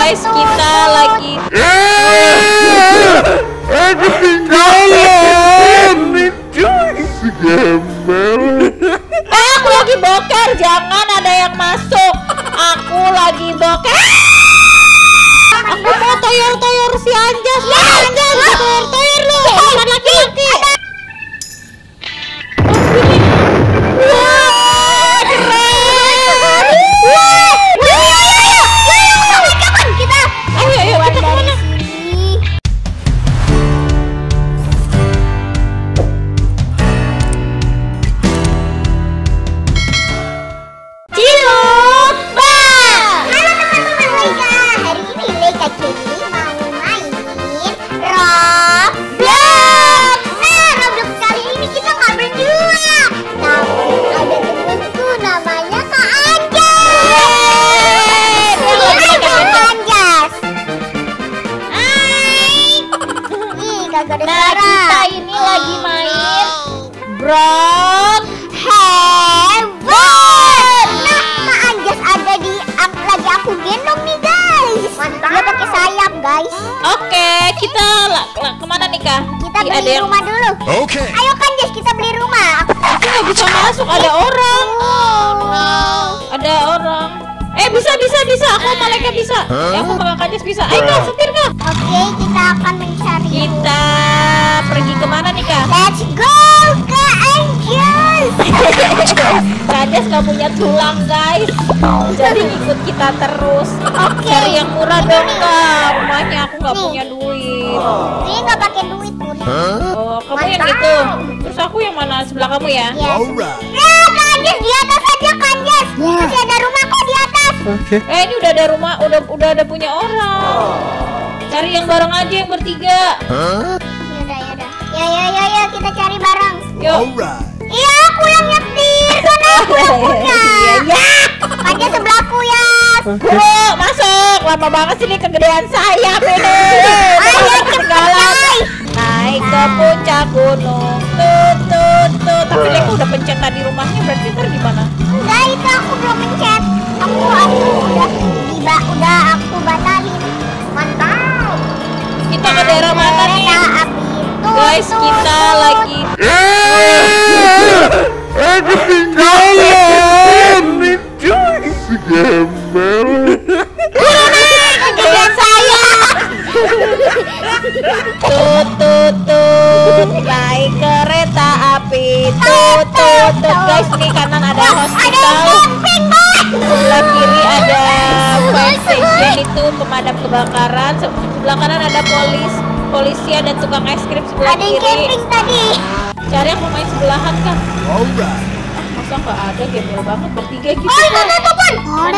Guys, kita lagi aku lagi boker, jangan ada yang masuk. Aku lagi boker. Aku mau toyor-toyor si Anjas. Anjas, toyor-toyor lu. Bukan laki-laki. Wah, keren. Ayo, kita kemana? Nah, kita ini lagi main Brock Heaven. Nah, Kak Anjas ada di lagi aku gendong nih guys. Dia pakai sayap guys. Oke, kita kemana nih Kak? Kita beli rumah dulu. Oke. Ayo Kak Anjas, kita beli rumah. Aku nggak bisa masuk, ada orang. Ada orang. Bisa. Aku sama Leka bisa. Aku sama Kak Anjas bisa. Ayo Kak, setir Kak. Oke, kita akan mencari. Kita pergi kemana nih Kak? Let's go Kak Anjas. Kak Anjas nggak punya tulang guys, jadi ikut kita terus. Cari yang murah dong Kak, rumahnya aku nggak punya duit. Ini nggak pakai duit pun. Oh, kamu yang itu. Terus aku yang mana? Sebelah kamu ya? Alright. Nah, Kak Anjas di atas aja Kak Anjas. Masih ada rumah kok di atas. Ini udah ada rumah, udah ada punya orang. Cari yang bareng aja yang bertiga. Yaudah. Ya, kita cari bareng. Yuk. Alright. Iya, aku yang nyetir. Sana aku yang punya. Iya. Aja sebelahku ya. Yuk, masuk. Lama banget sih ini kegedean sayap ini. Ayo cepat. Naik ke puncak gunung. Tut. Tapi Leka udah pencet tadi rumahnya, berarti ntar gimana? Enggak, itu aku belum mencet. Aku udah aku batalin. Mantap. Kita ke daerah mana nih? Kereta api itu. Guys, kita lagi kegedean sayap. Tut. Naik kereta api. Tut. Guys, nih kanan ada hospital. Sebelah kiri ada fire station, itu pemadam kebakaran. Sebelah kanan ada polisi, ada tukang es krim sebelah Ada yang kiri. camping tadi. Cari yang pemain sebelahan kan. Alright. Masa nggak ada, gembel banget bertiga gitu. Oh, itu pun.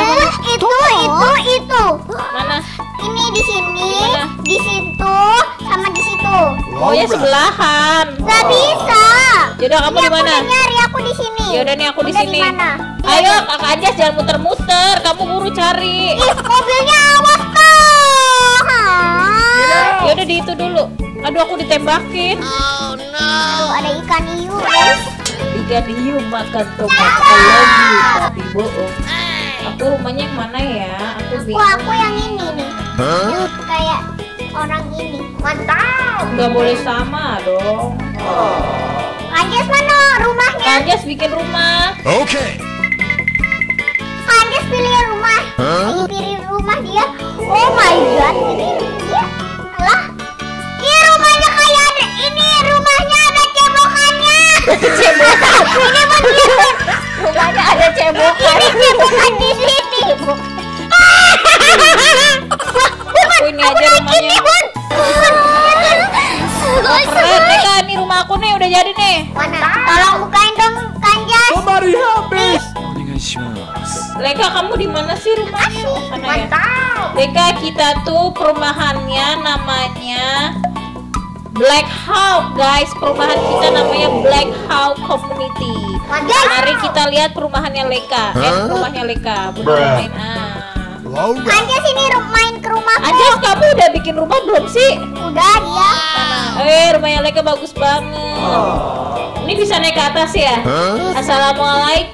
Itu. Mana? Ini di sini, Dimana? di situ, sama di situ. Oh ya, sebelahan. Gak bisa. Yaudah, kamu di mana? Aku nyari, aku di sini. Yaudah nih, aku di Udah sini. Dimana? Ayo Kakak Anjas, jangan muter-muter. Kamu buru cari. Ih, mobilnya awas kok. Yaudah di itu dulu. Aduh, aku ditembakin. Aduh, ada ikan hiu guys. Ikan hiu makan tomat lagi, tapi bohong. Aku rumahnya yang mana ya? Aku bingung. Aku yang ini nih. Kayak orang ini. Mantap. Nggak boleh sama dong. Anjas mana rumahnya? Anjas bikin rumah. Okay. Anjas pilih rumah. Lagi pilih rumah dia. Oh my god, ini dia. Lah. Ini rumahnya kayak ada. Ini rumahnya ada cebokannya. Cebokan. Ini bener. Rumahnya ada cebokan. Ini cebokan di sini. Aku ini aja rumahnya. Keren, Leka, ini rumah aku nih udah jadi nih. Mana? Tolong bukain dong, Kanjas. Somebody help me. Leka, kamu di mana sih rumahnya? Mana ya? Mantap. Leka, kita tuh perumahannya namanya Black Hawk, guys. Perumahan kita namanya Black Hawk Community. Mari kita lihat perumahannya Leka. Rumahnya Leka. Bukan main. Alright. Anjas ini main ke rumahku. Anjas, kamu udah bikin rumah belum sih? Udah dia. Rumahnya Leka bagus banget. Ini bisa naik ke atas ya?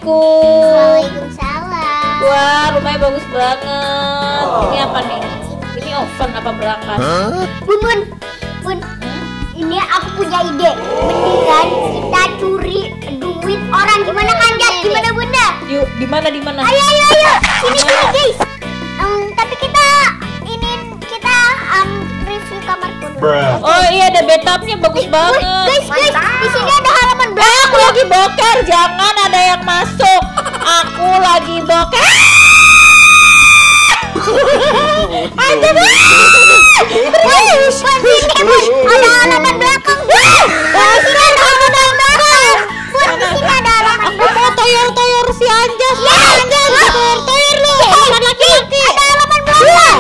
Assalamualaikum. Waalaikumsalam. Wah, rumahnya bagus banget. Ini apa nih? oven apa berangkat? Bun, ini aku punya ide. Mendingan kita curi duit orang. Gimana Kanjas? Gimana Bunda? Yuk, di mana? Ayo. Sini guys. Tapi kita review kamar dulu. Oh iya, ada bathtubnya bagus banget. Guys, di sini ada halaman belakang. Aku lagi boker, jangan ada yang masuk. Aku lagi boker. Ada ada halaman belakang. Di sini ada halaman belakang. Di sini ada halaman Aku mau toyor si Anjas. Anjas, toyor lu. Bukan laki-laki. Ada halaman belakang.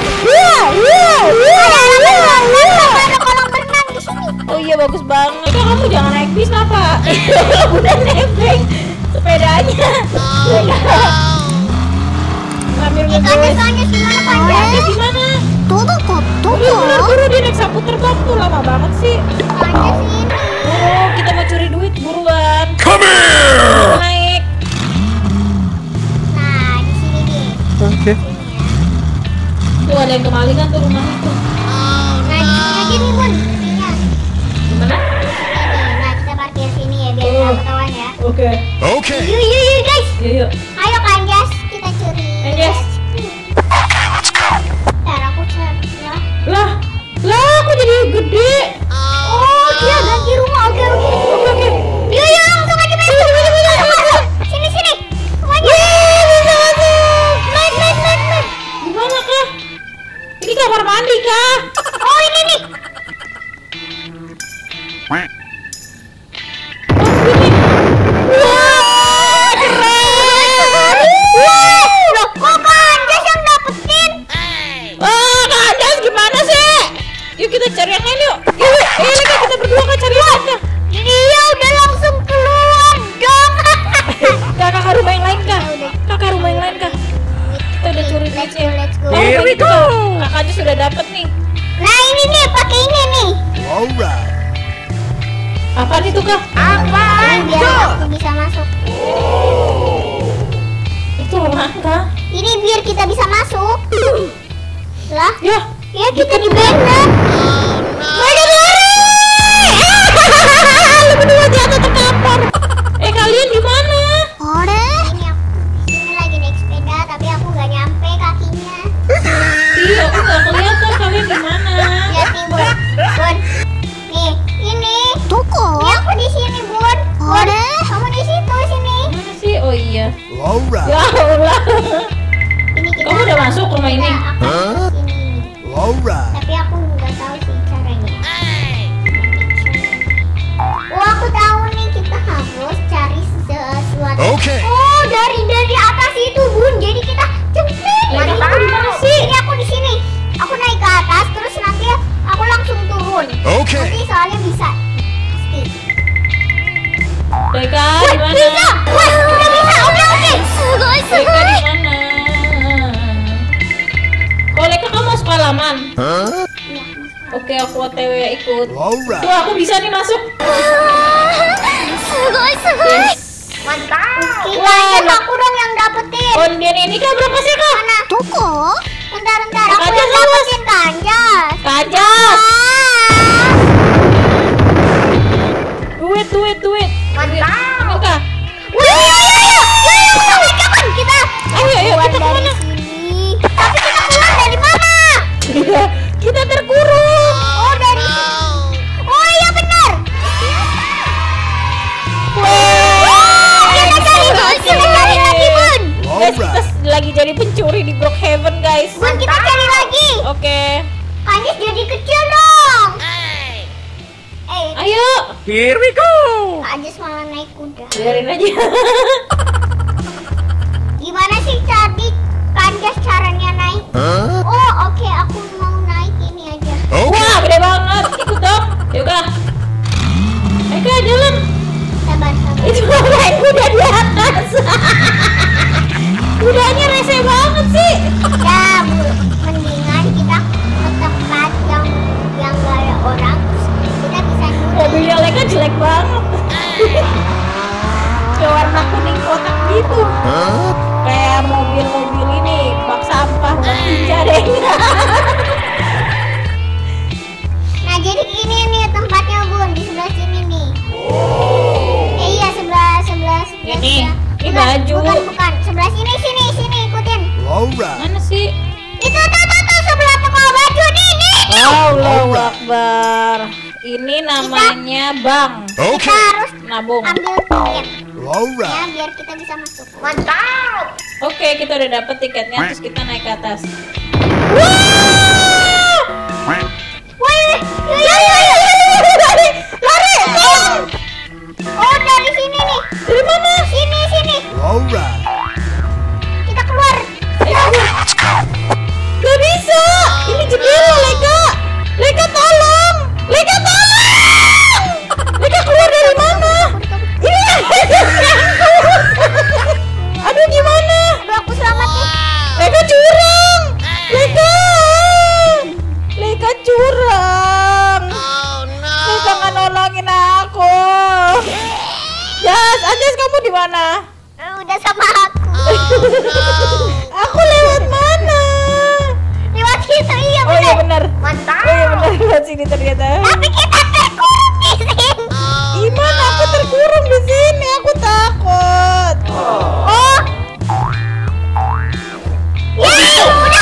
Ada kolam berenang di sini. Oh iya, bagus banget. Kamu jangan naik bis apa? Udah nebeng sepedanya. Ambil Kanjas gimana Kanjas? di mana? Tuh. Buru dia naik sapu terbang tuh, lama banget sih. Kanjas ini. Oh, kita mau curi duit buruan. Come here! Naik. Nah, di sini nih. Oke. Tuh ada yang kemalingan tuh rumah itu. Nah, di sini aja nih Bun. Ininya. Gimana? Nah, kita parkir sini ya biar nggak ketahuan ya. Oke. Okay. Yuk guys. Yuk. Ayo Kanjas, kita curi. Anjas. Ntar aku cari ya. Lah, aku jadi gede. Oh, dia ganti rumah. Oke. Yuk, langsung aja masuk. Sini. Semuanya. Naik. Gimana kah? Ini kamar mandi kah? Oh, ini nih. Wah, keren. Loh, kok Kanjas yang dapetin? Wah, Kak Anjas gimana sih? Yuk kita cari yang lain yuk. Leka kita berdua kan cari yang lain. Dia udah langsung keluar dong. Kakak rumah yang lain kah? Kakak rumah yang lain kah? Kita udah curi duitnya. Let's go. Here we go. Kakak aja sudah dapet nih. Nah, ini nih, pakai ini nih. Alright. Apaan itu kah? Ini biar aku bisa masuk. Itu rumah kah? Ini biar kita bisa masuk. Lah, Ya, ya kita di banner. lu berdua jatuh terkapar. Kalian di mana? Ini aku di sini lagi naik sepeda, tapi aku nggak nyampe kakinya. Iya, aku nggak kelihatan kalian di mana. Lihat nih, Bun. Nih, ini. Ini aku di sini, Bun. Kamu di situ sini. Mana sih? Oh iya. Alright. Ya Allah. Ini kita. Kamu udah masuk rumah ini? Kita akan ke sini. Alright. Tapi aku nggak tahu sih caranya. Oh, aku tahu nih, kita harus cari sesuatu. Okay. Oh, dari atas itu, Bun. Jadi kita cepet. Lagi kamu di mana sih? Ini aku di sini. Aku naik ke atas, terus nanti aku langsung turun. Okay. Nanti soalnya bisa. Pasti. Leka di mana? Bisa. Wah, udah bisa. Oke. Leka di mana? Oh, Leka kamu masuk halaman. Huh? Oke, aku OTW ikut. Tuh, Alright. aku bisa nih masuk. Yes. Mantap. Oke, Wah, Kanjas, aku dong yang dapetin. Ondian ini kah berapa sih kak? Mana? Bentar. Aku Kanjas, yang dapetin Kanjas. Kanjas. Ah. Duit. Mantap. Ambil kak. Kapan kita Ayo, keluar kita dari kemana? sini? Tapi kita keluar dari mana? Kita terkurung. Oh, dari sini. Oh iya benar. Kita cari lagi, Bun. Guys, kita Alright. lagi jadi pencuri di Brookhaven guys. Bun, kita cari lagi. Oke. Kanjas jadi kecil dong. Ayo. Here we go. Kanjas malah naik kuda. Biarin aja. Gimana sih tadi Kanjas caranya naik? Huh? Oh, oke, aku mau naik ini aja. Okay. Wah, gede banget. Ikut dong. Yuk kak. Ayo kak, jalan. Sabar. Itu naik kuda di atas. Kudanya rese banget sih. Ya, Bu. Mendingan kita ke tempat yang gak ada orang, terus kita bisa nurut. Mobilnya Leka jelek banget. Kayak warna kuning kotak gitu. Huh? Kayak mobil-mobil ini Alright. Mana sih? Itu tuh sebelah toko baju nih. Allahu Akbar. Ini namanya bank. Kita Okay. harus Nabung. ambil tiket ya Alright. biar kita bisa masuk. Mantap. Oke, kita udah dapet tiketnya, terus kita naik ke atas. Woi, lari. Oh, dari sini nih. Dari mana? Sini. Alright. Kita keluar. Gak bisa. Ini jendela, Leka. Leka tolong. Leka keluar dari mana? Ini. Aduh, gimana? Aduh, aku selamat nih. Leka curang. Leka curang. Leka nggak nolongin aku. Anjas, kamu di mana? Udah sama aku. Aku lewat mana? Lewat situ, iya Oh iya benar. Mantap. Oh iya benar, lewat sini ternyata. Tapi kita terkurung di sini. Gimana aku terkurung di sini? Aku takut. Oh. Ya, udah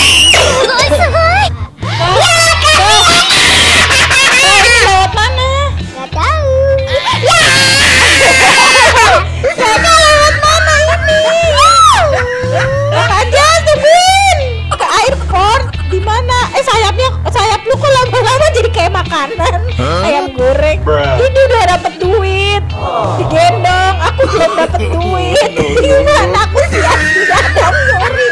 Ini lewat mana? Gak tahu. Lewat mana ini? Anjas, tungguin. Ke airport. Di mana? Sayap lu kok lama-lama jadi kayak makanan. Ayam goreng. Ini udah dapet duit. Digendong. Aku belum dapet duit. Gimana aku sia-sia dong nyuri.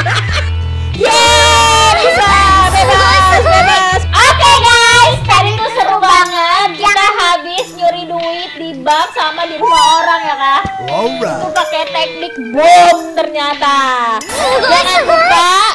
Yeay, bisa bebas. Oke guys, tadi tuh seru banget. Kita habis nyuri duit di bank sama di rumah orang ya kak. Itu Alright. pakai teknik bom ternyata. Jangan lupa